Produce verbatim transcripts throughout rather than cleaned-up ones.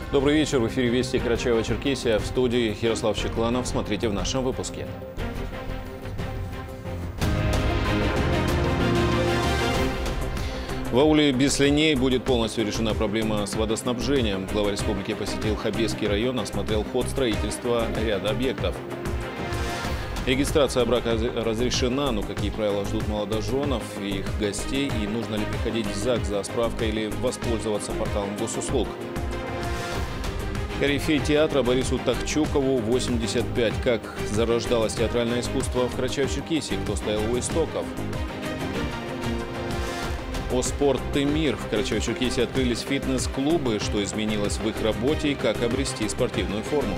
Добрый вечер. В эфире Вести Карачаево-Черкесия. В студии Ярослав Щекланов. Смотрите в нашем выпуске. В ауле Беслиней будет полностью решена проблема с водоснабжением. Глава республики посетил Хабесский район, осмотрел ход строительства ряда объектов. Регистрация брака разрешена, но какие правила ждут молодоженов и их гостей, и нужно ли приходить в ЗАГС за справкой или воспользоваться порталом госуслуг. Корифей театра Борису Тахчукову восемьдесят пять. Как зарождалось театральное искусство в Карачаево-Черкесии, кто стоял у истоков? О спорт и мир. В Карачаево-Черкесии открылись фитнес-клубы, что изменилось в их работе и как обрести спортивную форму.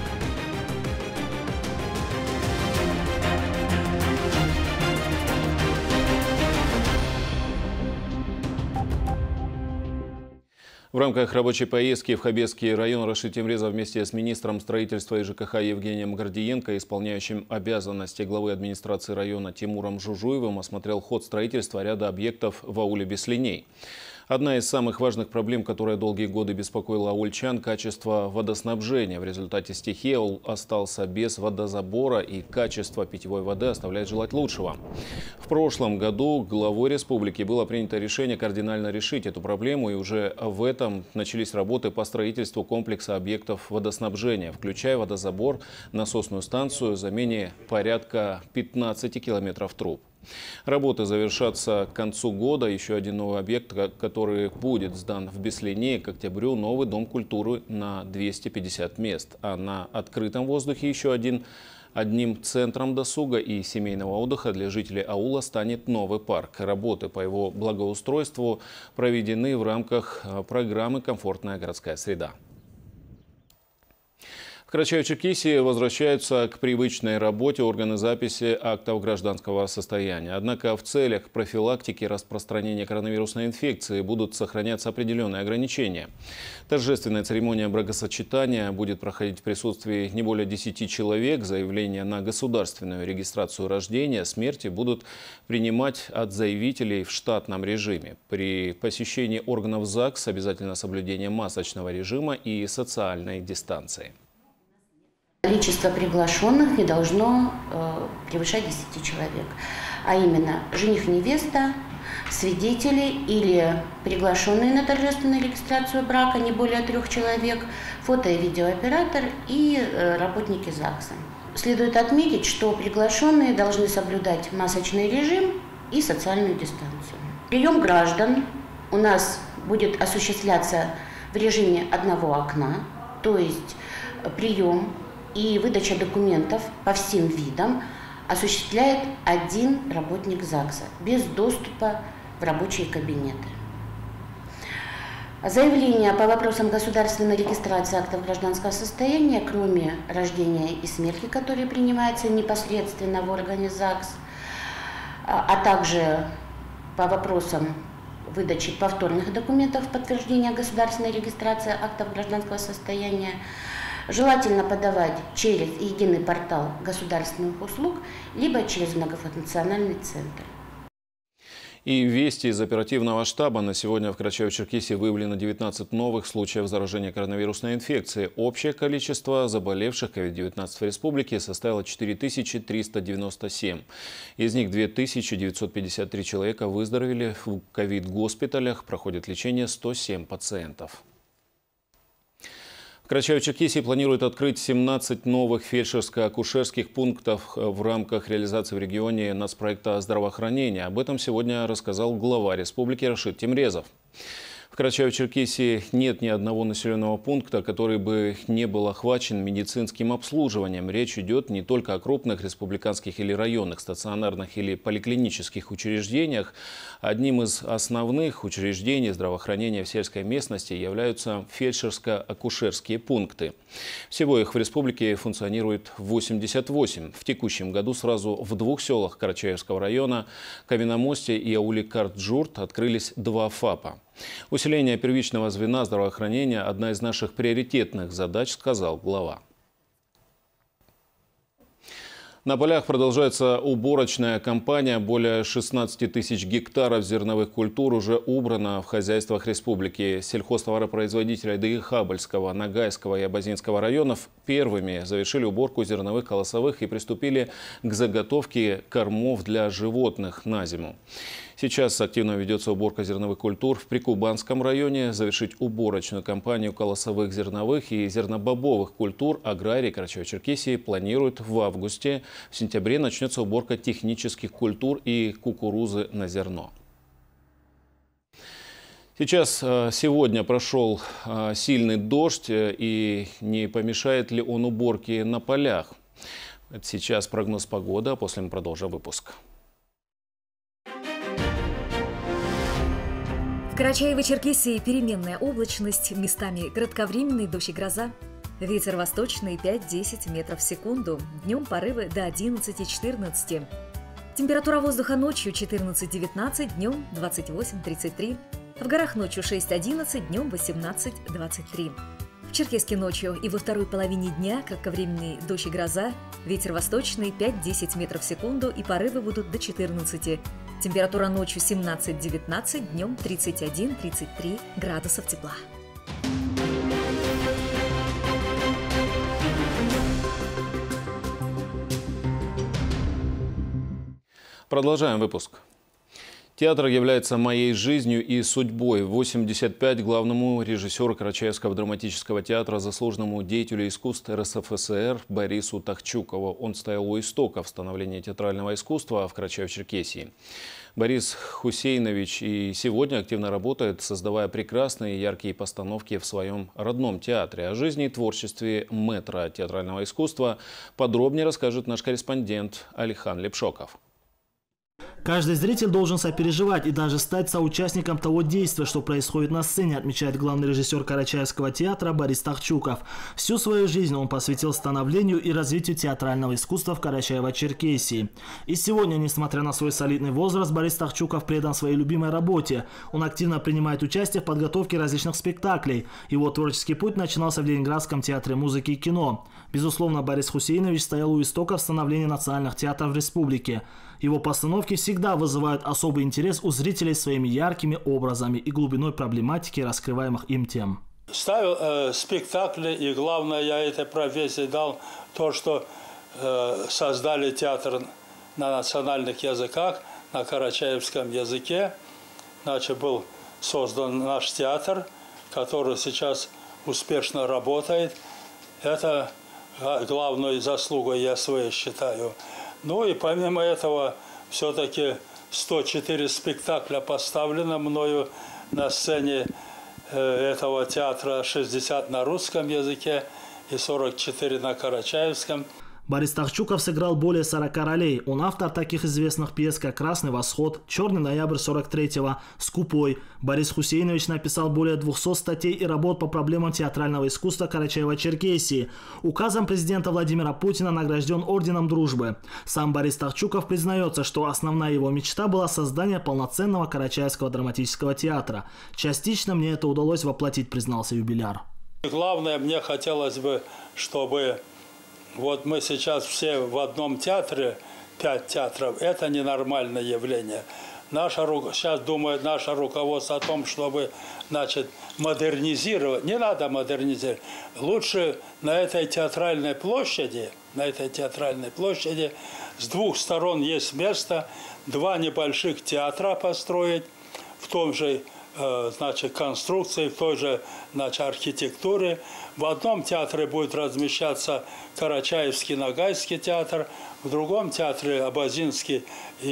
В рамках рабочей поездки в Хабесский район Рашид Темрезов вместе с министром строительства и ЖКХ Евгением Гордиенко, исполняющим обязанности главы администрации района Тимуром Жужуевым, осмотрел ход строительства ряда объектов в ауле Беслиней. Одна из самых важных проблем, которая долгие годы беспокоила аульчан – качество водоснабжения. В результате стихии аул остался без водозабора, и качество питьевой воды оставляет желать лучшего. В прошлом году главой республики было принято решение кардинально решить эту проблему, и уже в этом начались работы по строительству комплекса объектов водоснабжения, включая водозабор, насосную станцию, замене порядка пятнадцати километров труб. Работы завершатся к концу года. Еще один новый объект, который будет сдан в Беслине, к октябрю, новый дом культуры на двести пятьдесят мест. А на открытом воздухе еще один. Одним центром досуга и семейного отдыха для жителей аула станет новый парк. Работы по его благоустройству проведены в рамках программы «Комфортная городская среда». В Карачаево-Черкесии возвращаются к привычной работе органы записи актов гражданского состояния. Однако в целях профилактики распространения коронавирусной инфекции будут сохраняться определенные ограничения. Торжественная церемония бракосочетания будет проходить в присутствии не более десяти человек. Заявления на государственную регистрацию рождения, смерти будут принимать от заявителей в штатном режиме. При посещении органов ЗАГС обязательно соблюдение масочного режима и социальной дистанции. Количество приглашенных не должно э, превышать десяти человек, а именно жених-невеста, свидетели или приглашенные на торжественную регистрацию брака не более трех человек, фото- и видеооператор и э, работники ЗАГСа. Следует отметить, что приглашенные должны соблюдать масочный режим и социальную дистанцию. Прием граждан у нас будет осуществляться в режиме одного окна, то есть прием и выдача документов по всем видам осуществляет один работник ЗАГСа без доступа в рабочие кабинеты. Заявления по вопросам государственной регистрации актов гражданского состояния, кроме рождения и смерти, которые принимаются непосредственно в органе ЗАГС, а также по вопросам выдачи повторных документов подтверждения государственной регистрации актов гражданского состояния, желательно подавать через единый портал государственных услуг, либо через многофункциональный центр. И вести из оперативного штаба. На сегодня в Карачаево-Черкесии выявлено девятнадцать новых случаев заражения коронавирусной инфекцией. Общее количество заболевших ковид девятнадцать в республике составило четыре тысячи триста девяносто семь. Из них две тысячи девятьсот пятьдесят три человека выздоровели. В ковид-госпиталях проходит лечение сто семь пациентов. В Карачаево-Черкесии планируют открыть семнадцать новых фельдшерско-акушерских пунктов в рамках реализации в регионе нацпроекта здравоохранения. Об этом сегодня рассказал глава республики Рашид Темрезов. В Карачаево-Черкесии нет ни одного населенного пункта, который бы не был охвачен медицинским обслуживанием. Речь идет не только о крупных республиканских или районных, стационарных или поликлинических учреждениях. Одним из основных учреждений здравоохранения в сельской местности являются фельдшерско-акушерские пункты. Всего их в республике функционирует восемьдесят восемь. В текущем году сразу в двух селах Карачаевского района, Каменномосте и ауле Карджурт, открылись два ФАПа. Усиление первичного звена здравоохранения – одна из наших приоритетных задач, сказал глава. На полях продолжается уборочная кампания. Более шестнадцати тысяч гектаров зерновых культур уже убрано в хозяйствах республики. Сельхозтоваропроизводители Дагихабальского, Ногайского и Абазинского районов первыми завершили уборку зерновых колосовых и приступили к заготовке кормов для животных на зиму. Сейчас активно ведется уборка зерновых культур в Прикубанском районе. Завершить уборочную кампанию колосовых зерновых и зернобобовых культур аграрии Карачаево-Черкесии планируют в августе. В сентябре начнется уборка технических культур и кукурузы на зерно. Сейчас, сегодня прошел сильный дождь, и не помешает ли он уборке на полях? Это сейчас прогноз погоды, а после мы продолжим выпуск. В Карачаево-Черкесии переменная облачность, местами кратковременный дождь и гроза. Ветер восточный пять-десять метров в секунду, днем порывы до одиннадцати-четырнадцати. Температура воздуха ночью четырнадцать-девятнадцать, днем двадцать восемь-тридцать три. В горах ночью шесть-одиннадцать, днем восемнадцать-двадцать три. В Черкесске ночью и во второй половине дня кратковременный дождь и гроза. Ветер восточный пять-десять метров в секунду и порывы будут до четырнадцати. Температура ночью семнадцать-девятнадцать, днем тридцать один-тридцать три градусов тепла. Продолжаем выпуск. Театр является моей жизнью и судьбой. восемьдесят пять главному режиссеру Карачаевского драматического театра, заслуженному деятелю искусств эр эс эф эс ер Борису Тахчукову. Он стоял у истоков становления театрального искусства в Карачаево-Черкесии. Борис Хусейнович и сегодня активно работает, создавая прекрасные и яркие постановки в своем родном театре. О жизни и творчестве мэтра театрального искусства подробнее расскажет наш корреспондент Алихан Лепшоков. Каждый зритель должен сопереживать и даже стать соучастником того действия, что происходит на сцене, отмечает главный режиссер Карачаевского театра Борис Тахчуков. Всю свою жизнь он посвятил становлению и развитию театрального искусства в Карачаево-Черкесии. И сегодня, несмотря на свой солидный возраст, Борис Тахчуков предан своей любимой работе. Он активно принимает участие в подготовке различных спектаклей. Его творческий путь начинался в Ленинградском театре музыки и кино. Безусловно, Борис Хусейнович стоял у истоков становления национальных театров в республике. Его постановки всегда вызывают особый интерес у зрителей своими яркими образами и глубиной проблематики раскрываемых им тем. Ставил э, спектакли, и главное, я этой профессии дал то, что э, создали театр на национальных языках, на карачаевском языке. Значит, был создан наш театр, который сейчас успешно работает. Это главной заслугой я своей считаю. Ну и помимо этого, все-таки сто четыре спектакля поставлено мною на сцене этого театра, шестьдесят на русском языке и сорок четыре на карачаевском. Борис Тахчуков сыграл более сорока ролей. Он автор таких известных пьес, как «Красный восход», «Черный ноябрь сорок третьего», «Скупой». Борис Хусейнович написал более двухсот статей и работ по проблемам театрального искусства Карачаево-Черкесии. Указом президента Владимира Путина награжден орденом дружбы. Сам Борис Тахчуков признается, что основная его мечта была создание полноценного Карачаевского драматического театра. Частично мне это удалось воплотить, признался юбиляр. Главное, мне хотелось бы, чтобы... Вот мы сейчас все в одном театре, пять театров, это ненормальное явление. Наша, сейчас думает наше руководство о том, чтобы, значит, модернизировать. Не надо модернизировать. Лучше на этой театральной площади, на этой театральной площади с двух сторон есть место, два небольших театра построить в том же, значит, конструкции, в той же, значит, архитектуре. В одном театре будет размещаться Карачаевский, Ногайский театр, в другом театре Абазинский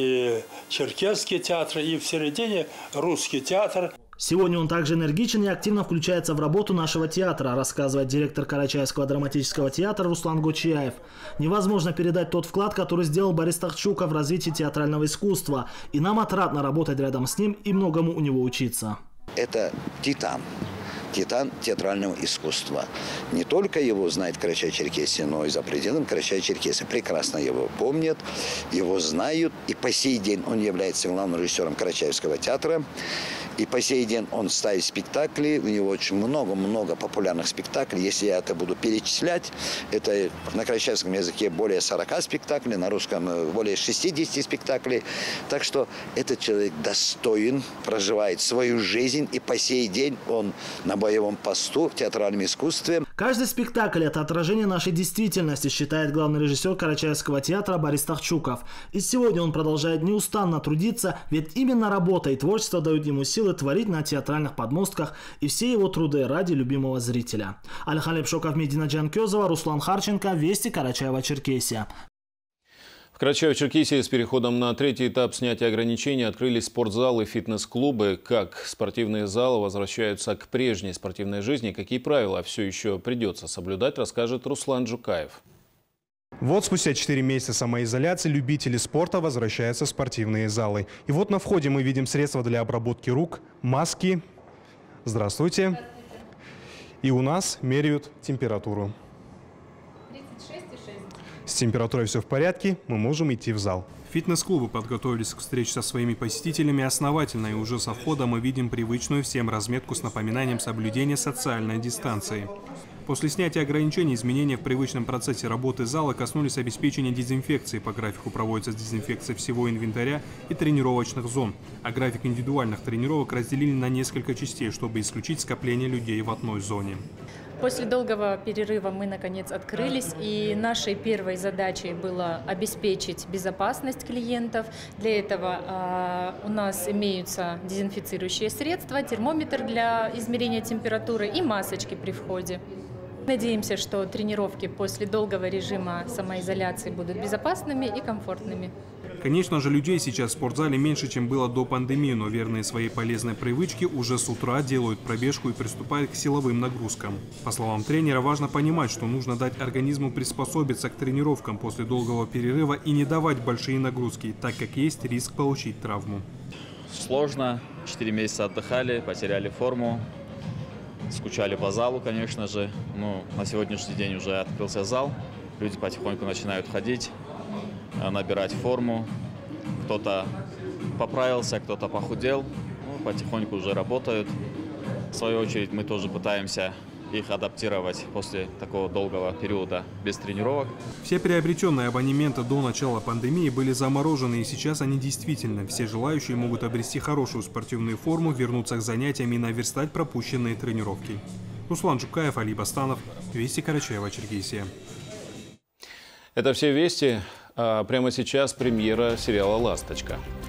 и Черкесский театры, и в середине Русский театр. Сегодня он также энергичен и активно включается в работу нашего театра, рассказывает директор Карачаевского драматического театра Руслан Гочияев. Невозможно передать тот вклад, который сделал Борис Тахчуков в развитии театрального искусства. И нам отрадно работать рядом с ним и многому у него учиться. Это титан. Титан театрального искусства. Не только его знает Карачаево-Черкесия, но и за пределами Карачаево-Черкесии. Прекрасно его помнят, его знают. И по сей день он является главным режиссером Карачаевского театра. И по сей день он ставит спектакли, у него очень много-много популярных спектаклей. Если я это буду перечислять, это на карачаевском языке более сорока спектаклей, на русском более шестидесяти спектаклей. Так что этот человек достоин, проживает свою жизнь, и по сей день он на боевом посту в театральном искусстве. Каждый спектакль – это отражение нашей действительности, считает главный режиссер Карачаевского театра Борис Тахчуков. И сегодня он продолжает неустанно трудиться, ведь именно работа и творчество дают ему силы творить на театральных подмостках, и все его труды ради любимого зрителя. Алихан Лепшоков, Медина Джанкезова, Руслан Харченко, Вести, Карачаево-Черкесия. В Карачаево-Черкесии с переходом на третий этап снятия ограничений открылись спортзалы, фитнес-клубы. Как спортивные залы возвращаются к прежней спортивной жизни, какие правила все еще придется соблюдать, расскажет Руслан Джукаев. Вот спустя четыре месяца самоизоляции любители спорта возвращаются в спортивные залы. И вот на входе мы видим средства для обработки рук, маски. Здравствуйте. И у нас меряют температуру. С температурой все в порядке, мы можем идти в зал. Фитнес-клубы подготовились к встрече со своими посетителями основательно, и уже со входа мы видим привычную всем разметку с напоминанием соблюдения социальной дистанции. После снятия ограничений изменения в привычном процессе работы зала коснулись обеспечения дезинфекции. По графику проводится дезинфекция всего инвентаря и тренировочных зон. А график индивидуальных тренировок разделили на несколько частей, чтобы исключить скопление людей в одной зоне. После долгого перерыва мы, наконец, открылись, и нашей первой задачей было обеспечить безопасность клиентов. Для этого э, у нас имеются дезинфицирующие средства, термометр для измерения температуры и масочки при входе. Надеемся, что тренировки после долгого режима самоизоляции будут безопасными и комфортными. Конечно же, людей сейчас в спортзале меньше, чем было до пандемии, но верные своей полезной привычке уже с утра делают пробежку и приступают к силовым нагрузкам. По словам тренера, важно понимать, что нужно дать организму приспособиться к тренировкам после долгого перерыва и не давать большие нагрузки, так как есть риск получить травму. Сложно. Четыре месяца отдыхали, потеряли форму. Скучали по залу, конечно же. Ну, на сегодняшний день уже открылся зал. Люди потихоньку начинают ходить, набирать форму. Кто-то поправился, кто-то похудел. Ну, потихоньку уже работают. В свою очередь мы тоже пытаемся их адаптировать после такого долгого периода без тренировок. Все приобретенные абонементы до начала пандемии были заморожены, и сейчас они действительно. Все желающие могут обрести хорошую спортивную форму, вернуться к занятиям и наверстать пропущенные тренировки. Руслан Джукаев, Али Бастанов, Вести, Карачаево-Черкесия. Это все вести. А прямо сейчас премьера сериала «Ласточка».